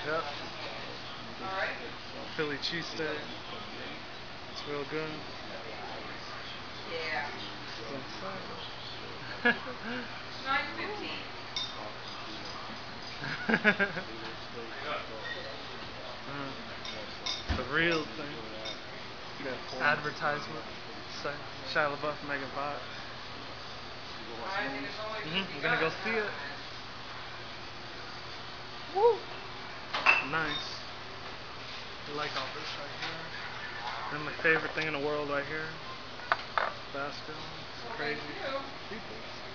Yep. Philly cheesesteak. It's real good. Yeah. That's 9:15. The real thing. Advertisement. Shia LaBeouf, Megan Fox. I think it's only We're gonna go see it. Woo! Nice. I like all this right here. And my favorite thing in the world right here. Basketball. It's Well, thank crazy. you. People.